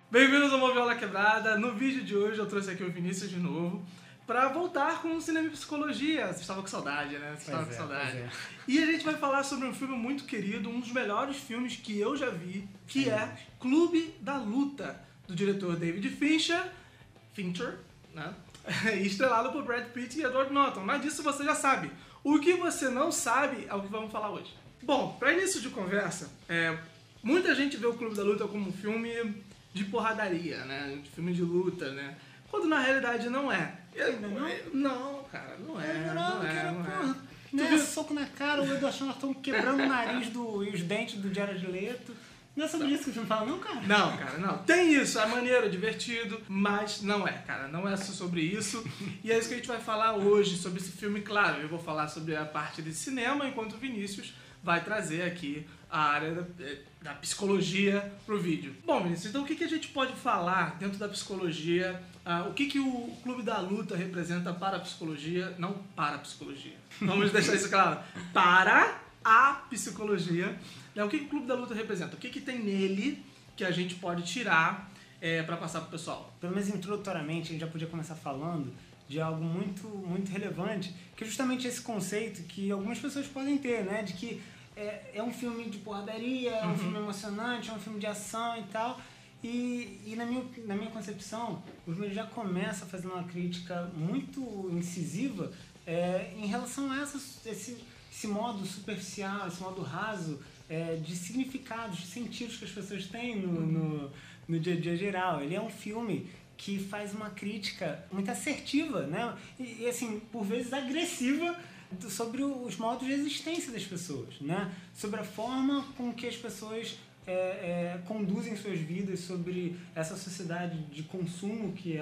Bem-vindos ao Moviola Quebrada. No vídeo de hoje eu trouxe aqui o Vinícius de novo pra voltar com o cinema e psicologia. Você estava com saudade, né? Você estava com saudade. E a gente vai falar sobre um filme muito querido, um dos melhores filmes que eu já vi, que é Clube da Luta, do diretor David Fincher, né? E estrelado por Brad Pitt e Edward Norton. Mas disso você já sabe. O que você não sabe é o que vamos falar hoje. Bom, para início de conversa, muita gente vê o Clube da Luta como um filme de porradaria, né? De filme de luta, né? Quando na realidade não é. Não, cara, não é. Não é soco na cara, o Edward Norton quebrando o nariz e os dentes do Jared Leto. Não é sobre isso que o filme fala, não, cara? Não, cara, não. Tem isso, é maneiro, divertido, mas não é, cara. Não é só sobre isso. E é isso que a gente vai falar hoje, sobre esse filme. Claro, eu vou falar sobre a parte de cinema, enquanto o Vinícius vai trazer aqui a área da psicologia pro vídeo. Bom, Vinícius, então o que a gente pode falar dentro da psicologia? O que o Clube da Luta representa para a psicologia? Não para a psicologia. Vamos deixar isso claro. Para a psicologia. O que o Clube da Luta representa? O que tem nele que a gente pode tirar para passar pro pessoal? Pelo menos introdutoriamente, a gente já podia começar falando de algo muito, muito relevante, que é justamente esse conceito que algumas pessoas podem ter, né? De que é um filme de porradaria, é um filme emocionante, é um filme de ação e tal. E na minha concepção, o filme já começa fazendo uma crítica muito incisiva em relação a esse modo superficial, esse modo raso de significados, de sentidos que as pessoas têm no dia a dia geral. Ele é um filme que faz uma crítica muito assertiva, né? E assim, por vezes agressiva, sobre os modos de existência das pessoas, né? Sobre a forma com que as pessoas conduzem suas vidas, sobre essa sociedade de consumo que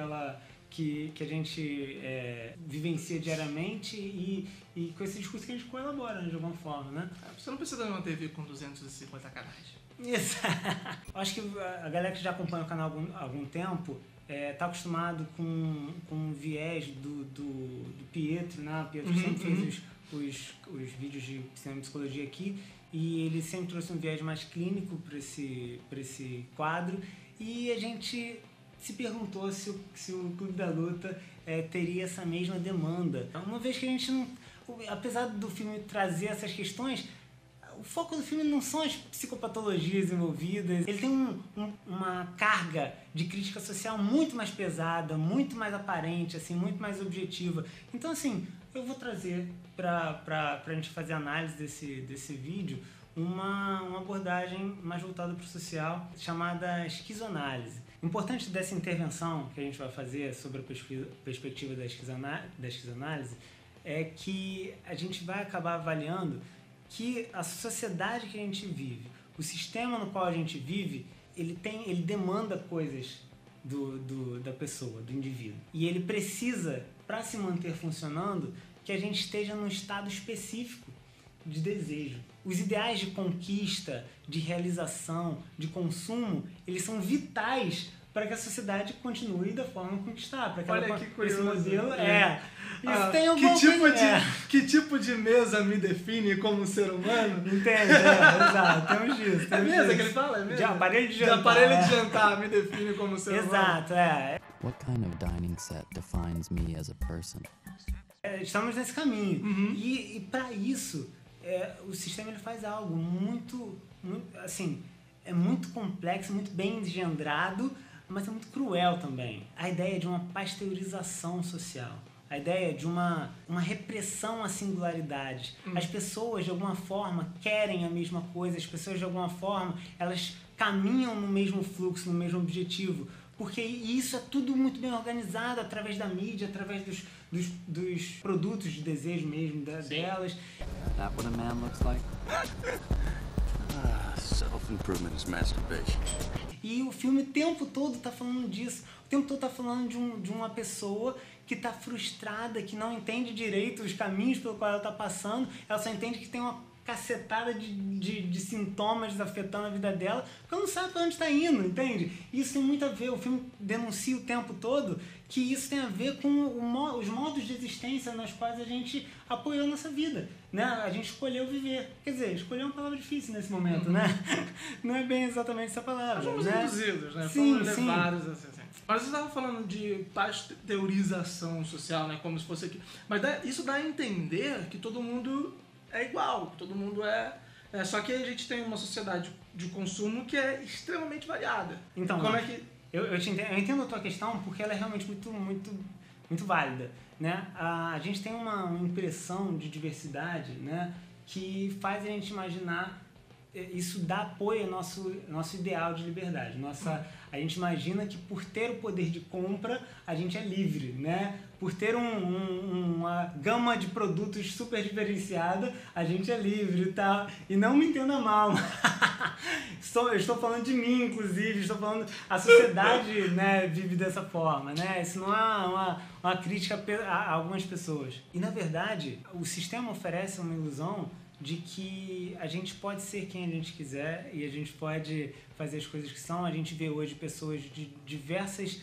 a gente vivencia diariamente e com esse discurso que a gente coelabora, né, de alguma forma, né? Você não precisa de uma TV com 250 canais. Exato. Acho que a galera que já acompanha o canal há algum tempo tá acostumado com o viés do Pietro, né? O Pietro sempre fez os vídeos de cinema e psicologia aqui e ele sempre trouxe um viés mais clínico para esse quadro e a gente se perguntou se o Clube da Luta teria essa mesma demanda. Uma vez que a gente não... Apesar do filme trazer essas questões, o foco do filme não são as psicopatologias envolvidas. Ele tem uma carga de crítica social muito mais pesada, muito mais aparente, assim, muito mais objetiva. Então, assim, eu vou trazer pra gente fazer análise desse vídeo uma abordagem mais voltada para o social, chamada esquizoanálise. O importante dessa intervenção que a gente vai fazer sobre a perspectiva da esquizoanálise é que a gente vai acabar avaliando que a sociedade que a gente vive, o sistema no qual a gente vive, ele demanda coisas da pessoa, do indivíduo. E ele precisa, para se manter funcionando, que a gente esteja num estado específico de desejo. Os ideais de conquista, de realização, de consumo, eles são vitais para que a sociedade continue da forma como está. Olha que curioso. Esse modelo isso tem alguma que tipo de mesa me define como ser humano? Entende? Exato. Temos disso. É mesa que ele fala? É mesa? De aparelho de jantar. De aparelho de jantar me define como ser humano. Exato, What kind of dining set defines me as a person? Estamos nesse caminho. E para isso, o sistema ele faz algo muito, assim, é muito complexo, muito bem engendrado, mas é muito cruel também. A ideia de uma pasteurização social. A ideia de uma repressão à singularidade. As pessoas, de alguma forma, querem a mesma coisa. As pessoas, de alguma forma, elas caminham no mesmo fluxo, no mesmo objetivo. Porque isso é tudo muito bem organizado através da mídia, através dos produtos de desejo mesmo delas. That what a man looks like? Self-improvement is masturbation. E o filme o tempo todo tá falando disso. O tempo todo tá falando de uma pessoa que tá frustrada, que não entende direito os caminhos pelo qual ela tá passando. Ela só entende que tem uma cacetada de sintomas afetando a vida dela, porque ela não sabe pra onde está indo, entende? Isso tem muito a ver, o filme denuncia o tempo todo que isso tem a ver com os modos de existência nos quais a gente apoiou a nossa vida, né? A gente escolheu viver. Quer dizer, escolher é uma palavra difícil nesse momento, né? Não é bem exatamente essa palavra, fomos né? induzidos, né? Sim, fomos sim. levados, assim. Mas você estava falando de pasteurização social, né? Como se fosse aqui. Mas isso dá a entender que todo mundo é igual, que todo mundo só que a gente tem uma sociedade de consumo que é extremamente variada. Então, como é que... eu entendo a tua questão porque ela é realmente muito válida, né? A gente tem uma impressão de diversidade, né, que faz a gente imaginar, isso dá apoio ao nosso ideal de liberdade. A gente imagina que por ter o poder de compra, a gente é livre, né? Por ter uma gama de produtos super diferenciada, a gente é livre e tal. E não me entenda mal. Eu estou falando de mim, inclusive. Estou falando... A sociedade, né, vive dessa forma, né? Isso não é uma crítica a algumas pessoas. E, na verdade, o sistema oferece uma ilusão de que a gente pode ser quem a gente quiser e a gente pode fazer as coisas que são. A gente vê hoje pessoas de diversas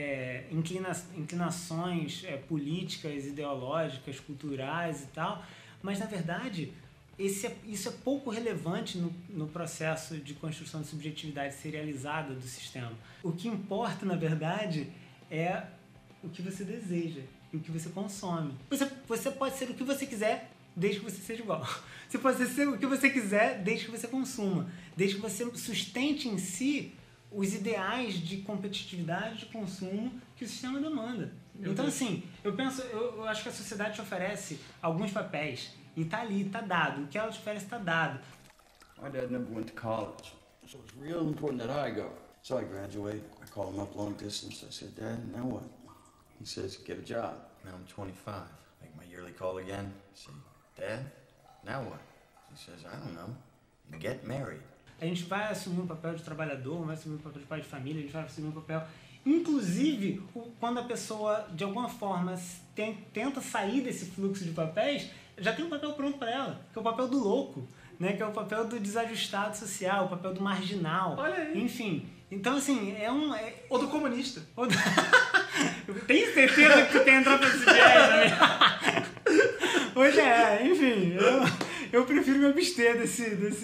inclinações políticas, ideológicas, culturais e tal, mas na verdade isso é pouco relevante no processo de construção de subjetividade serializada do sistema. O que importa, na verdade, é o que você deseja e o que você consome. Você pode ser o que você quiser, desde que você seja igual. Você pode ser o que você quiser, desde que você consuma. Desde que você sustente em si os ideais de competitividade, de consumo que o sistema demanda. Então, assim, eu acho que a sociedade te oferece alguns papéis e tá ali, tá dado. O que ela te oferece tá dado. My dad never went to college, so it's real important that I go. So I graduate, I call him up long distance. I said, Dad, now what? He says, get a job. Now I'm 25. Make my yearly call again. I say, Dad, now what? He says, I don't know. Get married. A gente vai assumir um papel de trabalhador, vai assumir um papel de pai de família, a gente vai assumir um papel... Inclusive, quando a pessoa, de alguma forma, tenta sair desse fluxo de papéis, já tem um papel pronto para ela, que é o papel do louco, né? Que é o papel do desajustado social, o papel do marginal. Olha aí. Enfim, então, assim, Ou do comunista. Eu tenho certeza que tu quer entrar pra esse viés, né? Hoje enfim, eu prefiro me abster desse...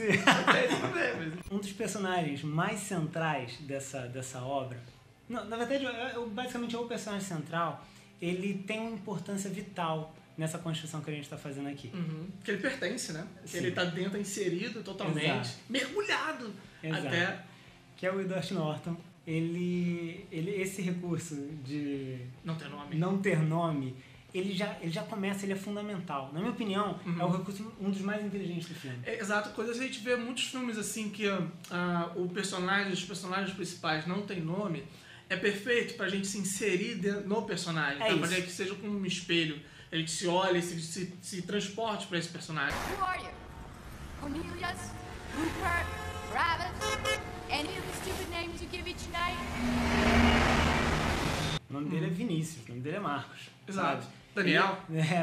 Um dos personagens mais centrais dessa obra, na verdade, basicamente é o personagem central, ele tem uma importância vital nessa construção que a gente está fazendo aqui. Que ele pertence, né? Sim. Ele está dentro, inserido totalmente, Exato. mergulhado. Exato. Até... Que é o Edward Norton. Esse recurso de não ter nome, ele já começa, ele é fundamental. Na minha opinião, é o recurso, um dos mais inteligentes do filme. Exato, coisa a gente vê muitos filmes assim que os personagens principais não têm nome, é perfeito pra gente se inserir no personagem, pra gente que seja como um espelho, a gente se olha e se transporte pra esse personagem. Who are you? Cornelius? Rupert? Travis? Any of the stupid names you give each night? O nome dele é Vinícius, o nome dele é Marcos. Exato. Sabe? Daniel?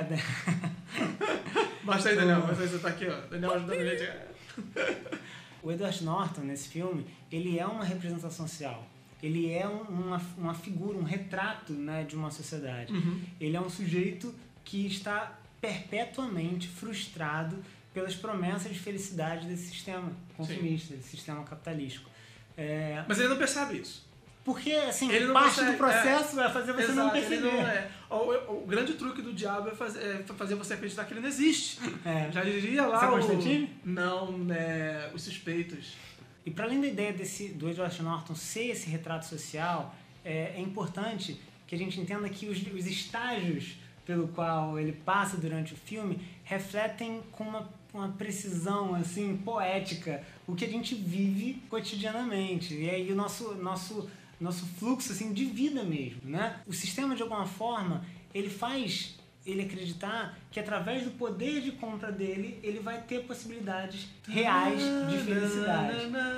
Basta aí, Daniel. Basta aí, você tá aqui, ó. Daniel ajudando a gente. O Edward Norton, nesse filme, ele é uma representação social. Ele é uma figura, um retrato, né, de uma sociedade. Ele é um sujeito que está perpetuamente frustrado pelas promessas de felicidade desse sistema consumista, desse sistema capitalístico. Mas ele não percebe isso. Porque, assim, parte do processo é fazer você não perceber. O grande truque do diabo é fazer você acreditar que ele não existe. Já diria lá Você é Constantine? Não, Os Suspeitos. E para além da ideia do Edward Norton ser esse retrato social, é importante que a gente entenda que os estágios pelo qual ele passa durante o filme refletem com uma precisão assim, poética o que a gente vive cotidianamente. E aí o nosso fluxo assim, de vida mesmo, né? O sistema, de alguma forma, ele faz ele acreditar que através do poder de compra dele, ele vai ter possibilidades reais de felicidade.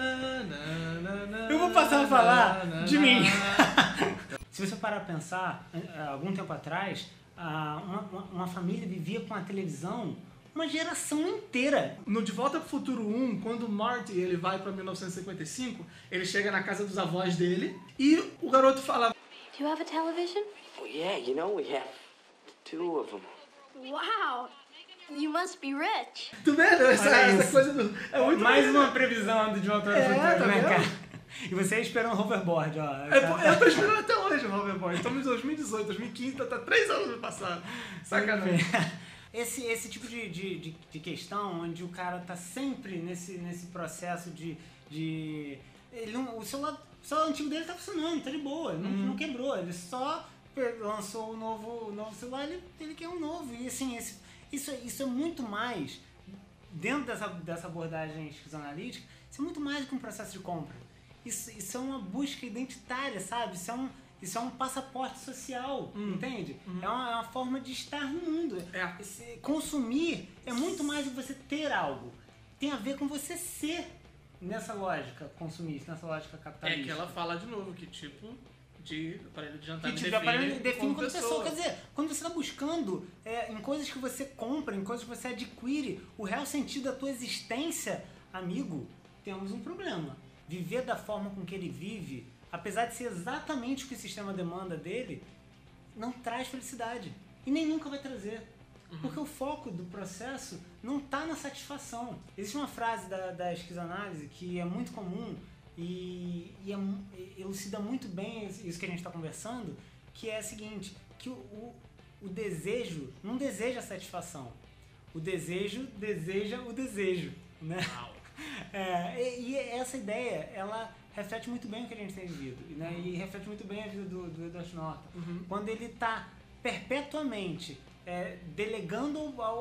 Eu vou passar a falar de mim. Se você parar a pensar, algum tempo atrás, uma família vivia com a televisão uma geração inteira. No De Volta pro Futuro 1, quando o Marty ele vai pra 1955, ele chega na casa dos avós dele e o garoto fala: Do you have a television? Oh, yeah, you know, we have 2 of them. Wow. You must be rich. Tu vendo? Essa coisa do... É muito Mais legal. uma previsão do De Volta ao Futuro, tá né, vendo? cara? E você esperando um hoverboard, ó. Eu tô esperando até hoje o hoverboard. Estamos em 2018, 2015, tá 3 anos no passado. Sacanagem. Esse tipo de questão, onde o cara tá sempre nesse processo de ele não, o celular antigo dele tá funcionando, tá de boa, não quebrou, ele só lançou o novo celular, ele quer um novo. E assim, isso é muito mais, dentro dessa abordagem esquizoanalítica, isso é muito mais do que um processo de compra. Isso é uma busca identitária, sabe? Isso é um passaporte social, entende? É uma forma de estar no mundo. Consumir é muito mais do que você ter algo. Tem a ver com você ser nessa lógica consumista, nessa lógica capitalista. É que ela fala de novo que tipo de aparelho de jantar Que tipo de aparelho define como pessoa. Quer dizer, quando você está buscando em coisas que você compra, em coisas que você adquire, o real sentido da tua existência, amigo, temos um problema. Viver da forma com que ele vive, apesar de ser exatamente o que o sistema demanda dele, não traz felicidade. E nem nunca vai trazer. Porque o foco do processo não está na satisfação. Existe uma frase da esquizoanálise que é muito comum e elucida muito bem isso que a gente está conversando, que é a seguinte, que o desejo não deseja a satisfação. O desejo deseja o desejo, né? E essa ideia, ela reflete muito bem o que a gente tem vivido, né? E reflete muito bem a vida do Edward Norton. Quando ele está perpetuamente delegando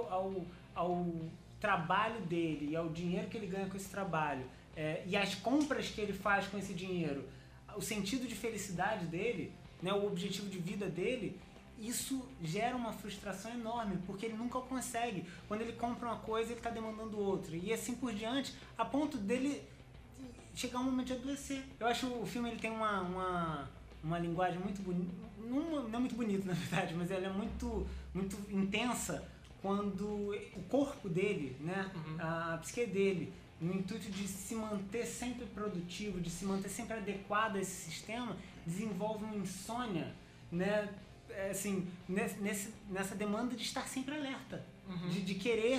ao trabalho dele e ao dinheiro que ele ganha com esse trabalho e as compras que ele faz com esse dinheiro, o sentido de felicidade dele, né, o objetivo de vida dele, isso gera uma frustração enorme, porque ele nunca consegue. Quando ele compra uma coisa, ele está demandando outra. E assim por diante, a ponto dele chegar um momento de adoecer. Eu acho que o filme ele tem uma linguagem muito bonita, não é muito bonita na verdade, mas ela é muito, muito intensa quando o corpo dele, né, a psique dele, no intuito de se manter sempre produtivo, de se manter sempre adequado a esse sistema, desenvolve uma insônia, né, assim, nessa demanda de estar sempre alerta, de querer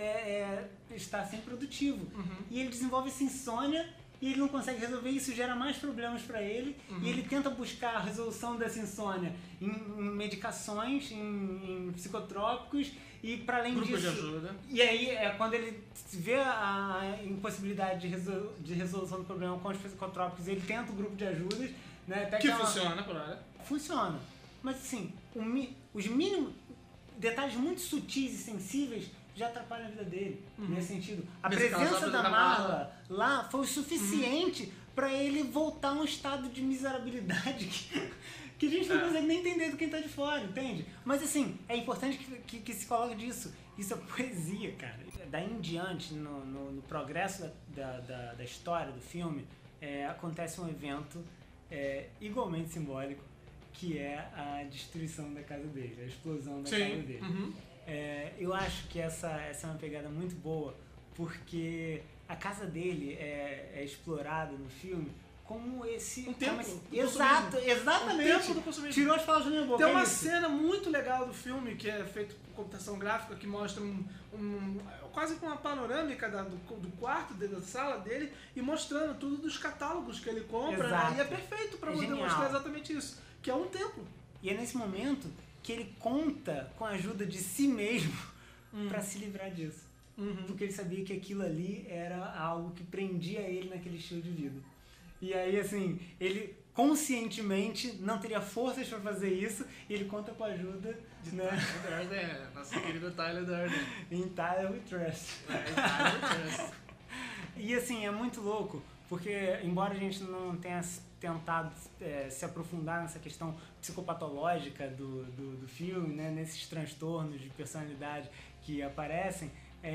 estar sempre produtivo. E ele desenvolve essa insônia e ele não consegue resolver, isso gera mais problemas para ele, e ele tenta buscar a resolução dessa insônia em medicações, em psicotrópicos, e para além Grupo disso... de ajuda. E aí, quando ele vê a impossibilidade de resolução do problema com os psicotrópicos, ele tenta o grupo de ajudas, né? Até que funciona, por hora. Funciona. Mas assim, os mínimos detalhes muito sutis e sensíveis já atrapalham a vida dele, nesse sentido. A presença da Marla lá foi o suficiente para ele voltar a um estado de miserabilidade que a gente não consegue nem entender do quem tá de fora, entende? Mas assim, é importante que se coloque disso. Isso é poesia, cara. Daí em diante, no progresso da história do filme, acontece um evento igualmente simbólico, que é a destruição da casa dele, a explosão da casa dele. Eu acho que essa é uma pegada muito boa, porque a casa dele é explorada no filme como esse... Um templo. Exatamente. Um templo do consumismo. Tirou as palavras da minha boca. Tem uma cena muito legal do filme, que é feito por computação gráfica, que mostra quase com uma panorâmica do quarto dele, da sala dele, e mostrando tudo dos catálogos que ele compra. Exato. E é perfeito para demonstrar exatamente isso, que é um templo. E é nesse momento que ele conta com a ajuda de si mesmo para se livrar disso. Porque ele sabia que aquilo ali era algo que prendia ele naquele estilo de vida. E aí, assim, ele conscientemente não teria forças para fazer isso, e ele conta com a ajuda de Tyler Durden, nosso querido Tyler Durden. Em Tyler We Trust. Em Tyler We Trust. E assim, é muito louco, porque embora a gente não tenha tentado se aprofundar nessa questão psicopatológica do filme, né, nesses transtornos de personalidade que aparecem,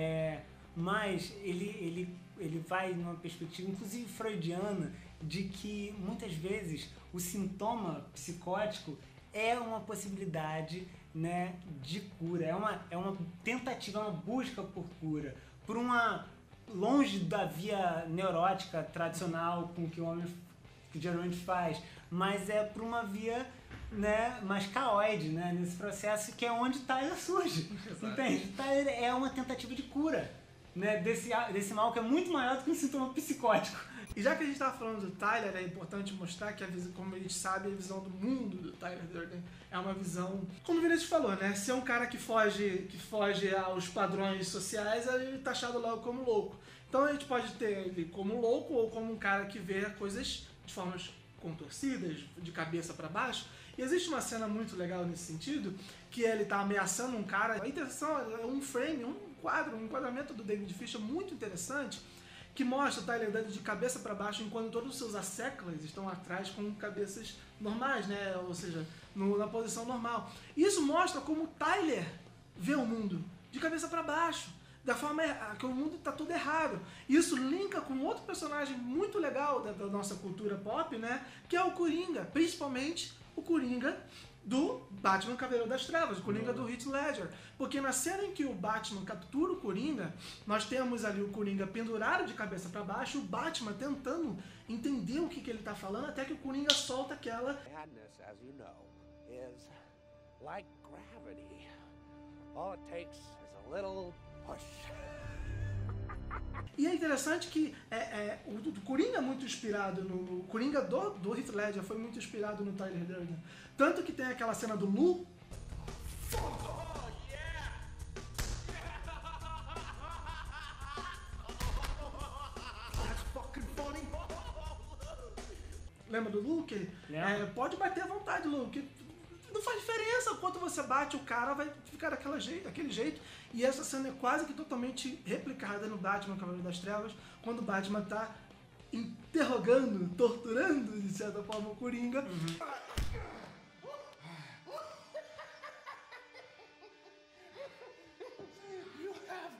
mas ele vai numa perspectiva, inclusive freudiana, de que muitas vezes o sintoma psicótico é uma possibilidade né, de cura. É uma tentativa, uma busca por cura. Por uma... longe da via neurótica tradicional com que o homem que geralmente faz, mas é por uma via, né, mais caóide, né, nesse processo, que é onde Tyler surge. Entende? Tyler é uma tentativa de cura, né, desse mal que é muito maior do que um sintoma psicótico. E já que a gente estava falando do Tyler, é importante mostrar que, como a gente sabe, a visão do mundo do Tyler Durden é uma visão, como o Vinícius falou, né? Se é um cara que foge aos padrões sociais, ele é taxado logo como louco. Então a gente pode ter ele como louco ou como um cara que vê coisas de formas contorcidas, de cabeça para baixo. E existe uma cena muito legal nesse sentido, que ele tá ameaçando um cara. A intenção é um frame, um enquadramento do David Fincher muito interessante, que mostra o Tyler Durden de cabeça para baixo, enquanto todos os seus asseclas estão atrás com cabeças normais, né? Ou seja, na posição normal. Isso mostra como o Tyler vê o mundo, de cabeça para baixo, da forma que o mundo está todo errado. Isso linka com outro personagem muito legal da nossa cultura pop, né? Que é o Coringa, principalmente o Coringa do Batman Cavaleiro das Trevas, o Coringa do Heath Ledger. Porque na cena em que o Batman captura o Coringa, nós temos ali o Coringa pendurado de cabeça para baixo, o Batman tentando entender o que ele está falando, até que o Coringa solta aquela... Madness, as you know, is like gravity. All it takes is a little push. E é interessante que o Coringa é muito inspirado no... O Coringa do Heath Ledger foi muito inspirado no Tyler Durden. Tanto que tem aquela cena do Lu. Lembra do Lu? Que, pode bater à vontade, Lu. Que não faz diferença quanto você bate, o cara vai ficar daquele jeito. E essa cena é quase que totalmente replicada no Batman Cavaleiro das Trevas, quando o Batman tá interrogando, torturando, de certa forma, o Coringa. You have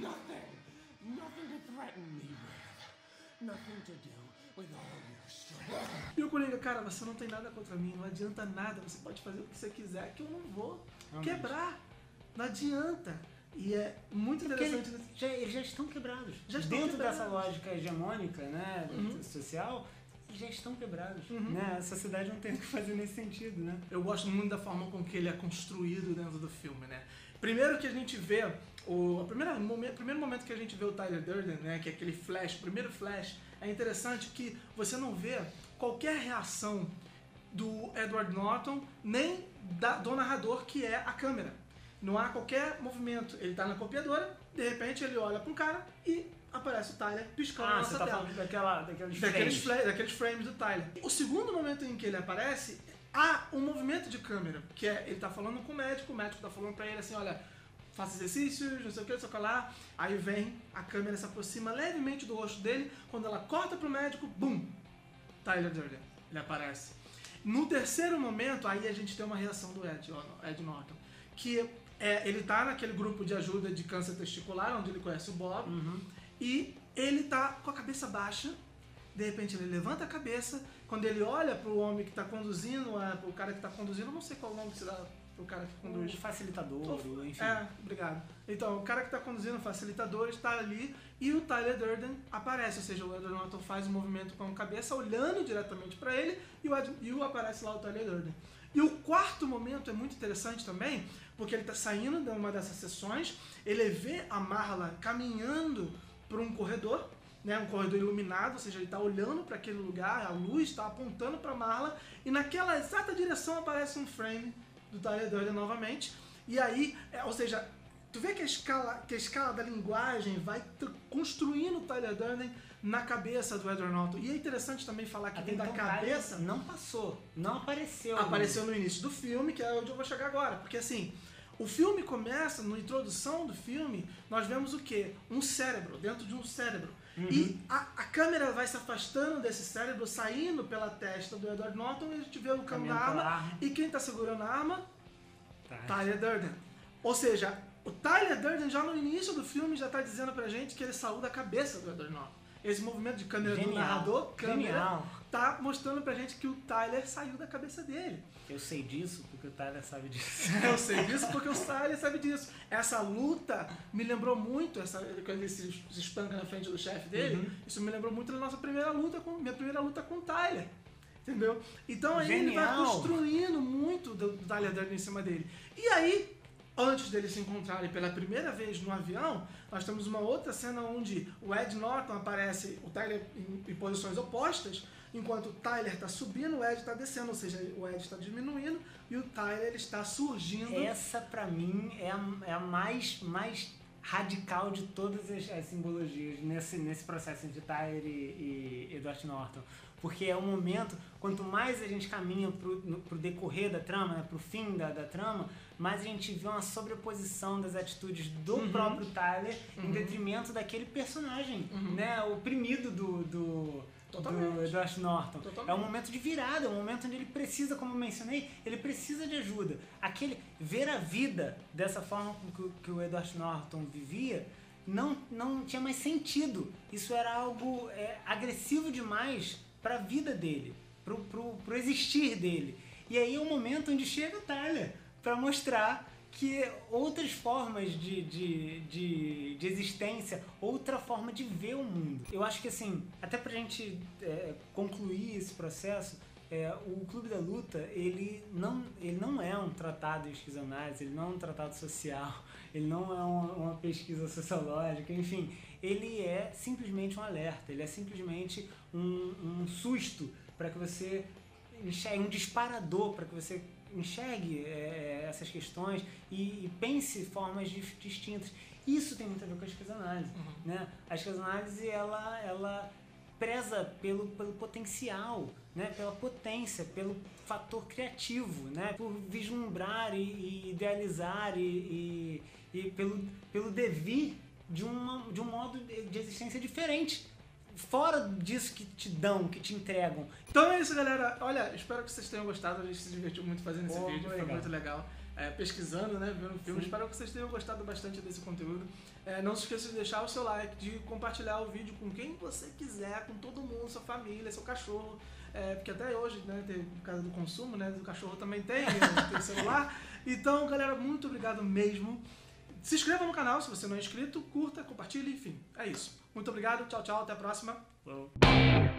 nothing to threaten me with. Nothing to do with all your strength. E o Coringa, cara, você não tem nada contra mim, não adianta nada, você pode fazer o que você quiser, que eu não vou quebrar. Não adianta. E é muito interessante. Eles já estão quebrados. Dentro dessa lógica hegemônica, né, social, já estão quebrados. Né? A sociedade não tem o que fazer nesse sentido, né? Eu gosto muito da forma com que ele é construído dentro do filme, né? Primeiro que a gente vê, o primeiro momento que a gente vê o Tyler Durden, né, que é aquele flash, o primeiro flash, é interessante que você não vê qualquer reação do Edward Norton, nem do narrador, que é a câmera. Não há qualquer movimento. Ele tá na copiadora, de repente ele olha para um cara e aparece o Tyler piscando na nossa tela. Falando daqueles frames do Tyler. O segundo momento em que ele aparece, há um movimento de câmera, que é, ele tá falando com o médico tá falando para ele assim, olha, faça exercícios, não sei o que, sei lá. Aí vem, a câmera se aproxima levemente do rosto dele, quando ela corta pro médico, bum! Tyler Durden, ele aparece. No terceiro momento, aí a gente tem uma reação do Ed Norton, que ele tá naquele grupo de ajuda de câncer testicular, onde ele conhece o Bob, e ele tá com a cabeça baixa, de repente ele levanta a cabeça, quando ele olha pro homem que tá conduzindo, pro cara que tá conduzindo, eu não sei qual o nome que se dá pro cara que conduz. O facilitador, enfim. Obrigado. Então, o cara que tá conduzindo o facilitador está ali e o Tyler Durden aparece, ou seja, o Edward Norton faz um movimento com a cabeça olhando diretamente para ele e aparece lá o Tyler Durden. E o quarto momento é muito interessante também, porque ele está saindo de uma dessas sessões, ele vê a Marla caminhando por um corredor, né, um corredor iluminado, ou seja, ele está olhando para aquele lugar, a luz está apontando para Marla, e naquela exata direção aparece um frame do Tyler Durden novamente, e aí, ou seja, tu vê que a escala da linguagem vai construindo o Tyler Durden na cabeça do Edward Norton. E é interessante também falar que dentro da cabeça... Não passou, não apareceu. Apareceu no início do filme, que é onde eu vou chegar agora. Porque assim, o filme começa, na introdução do filme, nós vemos o quê? Um cérebro, dentro de um cérebro. E a câmera vai se afastando desse cérebro, saindo pela testa do Edward Norton, e a gente vê o caminho da arma. E quem está segurando a arma? Tyler Durden. Ou seja, o Tyler Durden já no início do filme já está dizendo pra gente que ele saiu da cabeça do Edward Norton. Esse movimento de câmera do narrador, tá mostrando pra gente que o Tyler saiu da cabeça dele. Eu sei disso porque o Tyler sabe disso. Eu sei disso porque o Tyler sabe disso. Essa luta me lembrou muito, quando ele se espanca na frente do chefe dele, isso me lembrou muito da nossa minha primeira luta com o Tyler. Entendeu? Então aí ele vai construindo muito do Tyler Durden em cima dele. E aí, antes deles se encontrarem pela primeira vez no avião, nós temos uma outra cena onde o Ed Norton aparece, o Tyler em posições opostas, enquanto o Tyler está subindo, o Ed está descendo, ou seja, o Ed está diminuindo e o Tyler está surgindo. Essa, pra mim, é a mais radical de todas as simbologias nesse processo entre Tyler e Edward Norton. Porque é um momento, quanto mais a gente caminha pro decorrer da trama, né, pro fim da trama, mais a gente vê uma sobreposição das atitudes do próprio Tyler em detrimento daquele personagem, né, oprimido do Edward Norton. Totalmente. É um momento de virada, é um momento onde ele precisa, como eu mencionei, ele precisa de ajuda. Ver a vida dessa forma que o Edward Norton vivia não tinha mais sentido. Isso era algo agressivo demais para a vida dele, pro existir dele. E aí é o momento onde chega o Tyler para mostrar que outras formas de existência, outra forma de ver o mundo. Eu acho que assim, até pra gente concluir esse processo, o Clube da Luta, ele não é um tratado de esquizoanálise, ele não é um tratado social, ele não é uma pesquisa sociológica, enfim, ele é simplesmente um alerta, ele é simplesmente um susto para que você enxergue, um disparador para que você enxergue essas questões e pense formas distintas. Isso tem muito a ver com a esquizoanálise, né? A esquizoanálise, ela preza pelo potencial, né? Pela potência, pelo fator criativo, né? Por vislumbrar e idealizar e pelo devir de um modo de existência diferente, fora disso que te dão, que te entregam. Então é isso, galera. Olha, espero que vocês tenham gostado. A gente se divertiu muito fazendo esse vídeo, legal. foi muito legal. Pesquisando, né, vendo o filme. Espero que vocês tenham gostado bastante desse conteúdo. Não se esqueça de deixar o seu like, de compartilhar o vídeo com quem você quiser, com todo mundo, sua família, seu cachorro. Porque até hoje, né, por causa do consumo, né, do cachorro também tem celular. Então, galera, muito obrigado mesmo. Se inscreva no canal se você não é inscrito, curta, compartilhe, enfim. É isso. Muito obrigado, tchau, tchau, até a próxima. Falou.